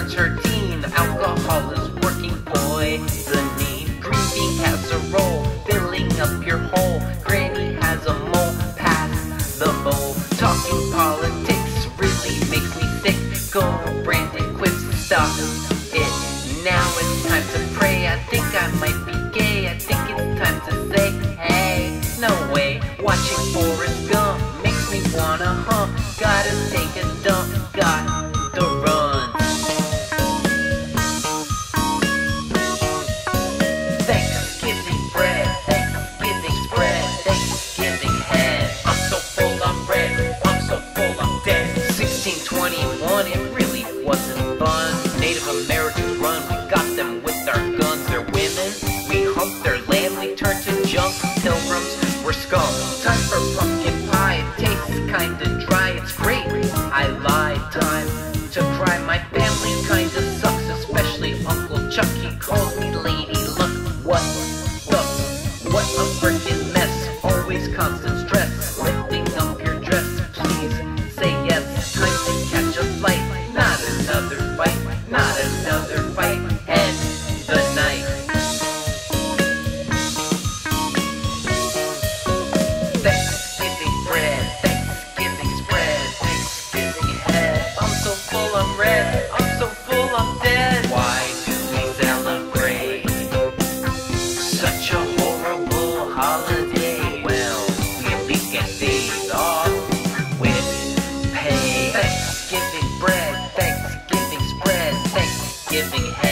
starts her teen. Alcohol is working poisoning. Green bean casserole filling up your hole. Granny has a mole, pass the bowl. Talking politics really makes me sick. Go Brandon, quit, stop it. Now it's time to pray. I think I might be gay. I think it's time to say, hey, no way. Watching Forrest Gump makes me wanna hump. Gotta take a dump, got to run. Thanksgiving bread, Thanksgiving spread, Thanksgiving head. I'm so full, I'm red, I'm so full, I'm dead. 1621, it really wasn't fun. Native Americans run, we got them with our guns. They're women, we hump their land, we turn to junk. Pilgrims, we're scum. Time for pumpkin pie, it tastes kinda dry, it's great, I lied. Time to cry, my family kinda sucks, especially Uncle Chuck, he calls me lady luck. What the, what a frickin' mess, always constant stress, lifting up your dress, please say yes. Time to catch a flight, not another fight, not another fight, end the night. Thanksgiving bread, Thanksgiving spread, Thanksgiving head. I'm so full, I'm red, I'm so full, I'm dead. Why do we celebrate such a horrible holiday? Well, we at least get days off with pay. Thanksgiving bread, Thanksgiving spread, Thanksgiving head.